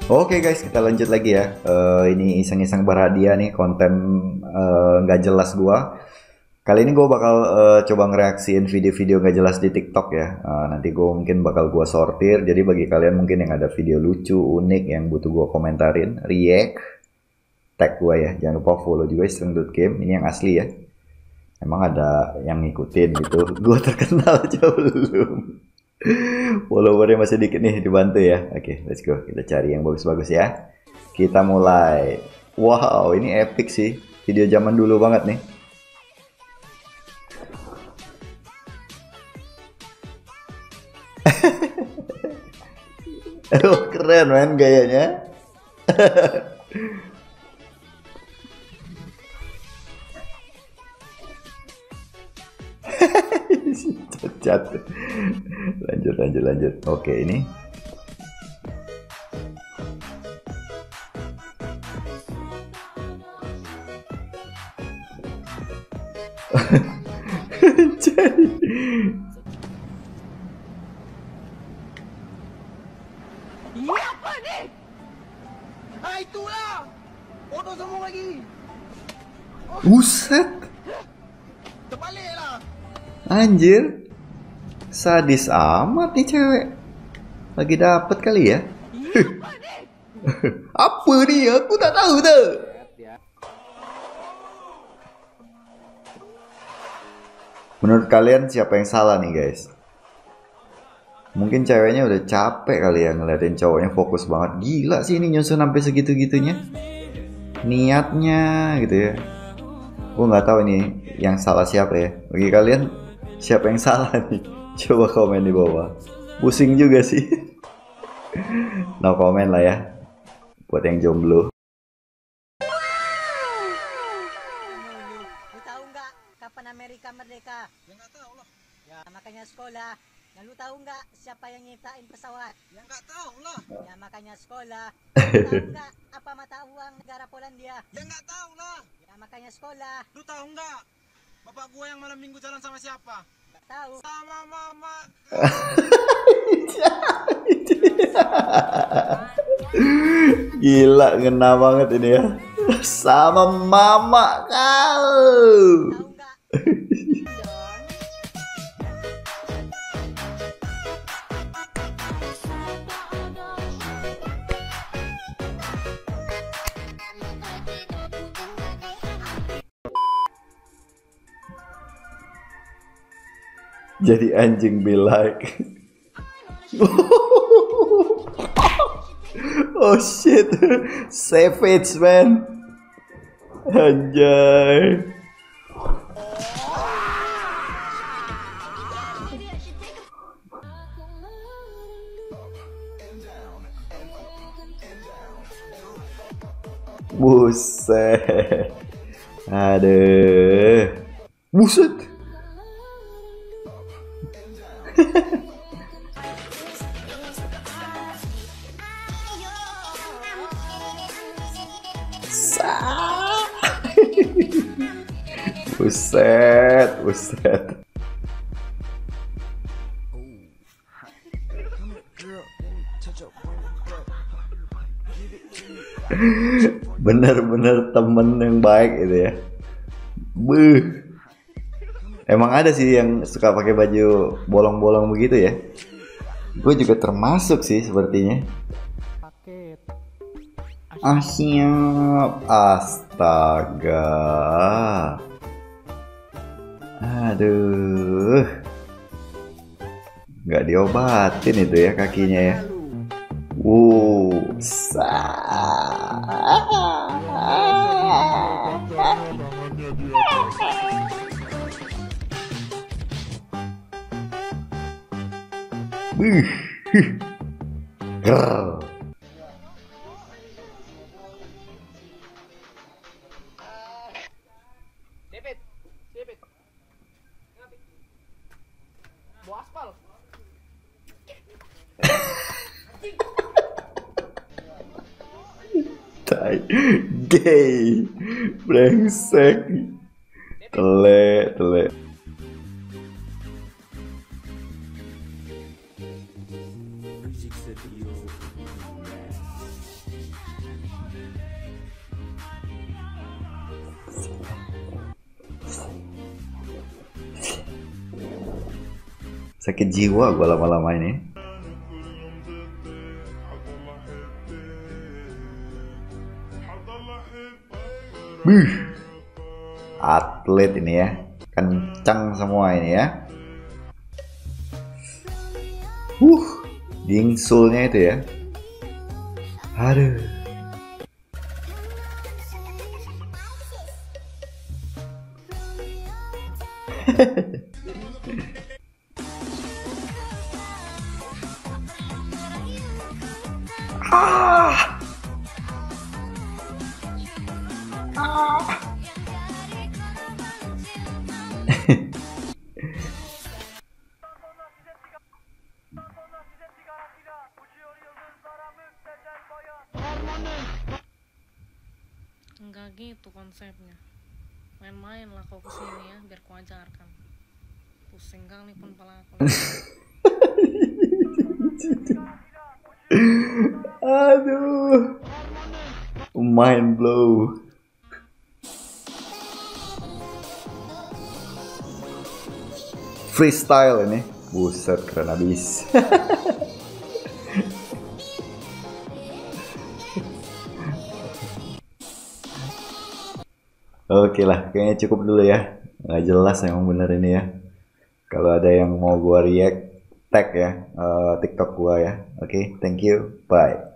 Oke guys, kita lanjut lagi ya. Ini iseng-iseng berhadiah nih, konten nggak jelas gua. Kali ini gue bakal coba ngereaksiin video-video nggak jelas di TikTok ya. Nanti gue mungkin bakal gua sortir. Jadi bagi kalian mungkin yang ada video lucu, unik yang butuh gua komentarin, react, tag gua ya. Jangan lupa follow juga Iseng.game. Ini yang asli ya. Emang ada yang ngikutin gitu. Gua terkenal aja belum. Followernya masih dikit nih, dibantu ya. Oke, let's go. Kita cari yang bagus-bagus ya. Kita mulai. Wow, ini epic sih. Video zaman dulu banget nih. Oh, keren men gayanya. Cacat. Lanjut. Oke, ini. Ini apa nih? Ah, itulah. Bodoh semua lagi. Buset. Terbaliklah. Anjir. Sadis amat nih cewek. Lagi dapet kali ya. Ini apa nih? Apa nih? Aku tak tahu tuh. Menurut kalian siapa yang salah nih guys? Mungkin ceweknya udah capek kali ya ngeliatin cowoknya fokus banget. Gila sih ini nyusun sampai segitu-gitunya. Niatnya gitu ya. Gue nggak tahu ini yang salah siapa ya. Bagi kalian siapa yang salah nih? Coba komen di bawah. Pusing juga sih. No comment lah ya. Buat yang jomblo. Lu tahu nggak kapan Amerika merdeka? Ya nggak tahu lah. Ya makanya sekolah. Dan lu tahu nggak siapa yang nyiptain pesawat? Ya nggak tahu lah. Ya makanya sekolah. Lu tahu nggak apa mata uang negara Polandia? Ya nggak tahu lah. Ya makanya sekolah. Lu tahu nggak? Bapak gua yang malam minggu jalan sama siapa? Nggak tahu. Sama mama. Gila ngena banget ini ya. Sama mama kau. Tahu nggak? Jadi anjing be like. Oh shit. Savage man. Anjay. Buset. Aduh. Buset. Buset. Bener-bener temen yang baik itu ya. Buh. Emang ada sih yang suka pakai baju bolong-bolong begitu ya. Gue juga termasuk sih sepertinya. Ah siap. Astaga. Aduh. Nggak diobatin itu ya kakinya ya. Grrr. David. Bawa aspal. Tai. Gay. Brengsek. Tele. Sakit jiwa gua lama-lama ini. Bih, atlet ini ya, kencang semua ini ya. Dingsulnya itu ya. Aduh. Ah. Enggak gitu konsepnya. Main-main lah kau kesini ya, biar ku ajarkan. Pusing kang nih pun pala aku. Aduh, mind blow. Freestyle ini, buset keren abis. Oke lah, kayaknya cukup dulu ya. Nggak jelas emang bener ini ya. Kalau ada yang mau gua react, tag ya TikTok gua ya. Oke, thank you, bye.